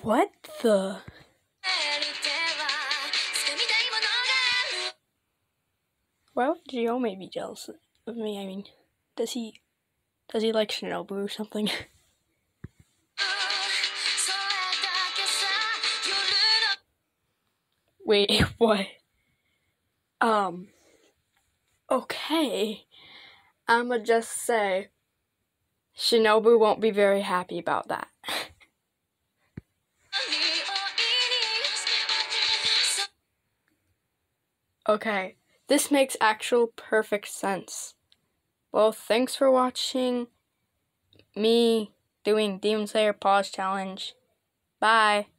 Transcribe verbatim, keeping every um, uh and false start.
What the? Why would Ryomei be jealous of me? I mean, does he, does he like Shinobu or something? Wait, what? Um, okay. I'ma just say, Shinobu won't be very happy about that. Okay, this makes actual perfect sense. Well, thanks for watching me doing Demon Slayer Pause Challenge. Bye.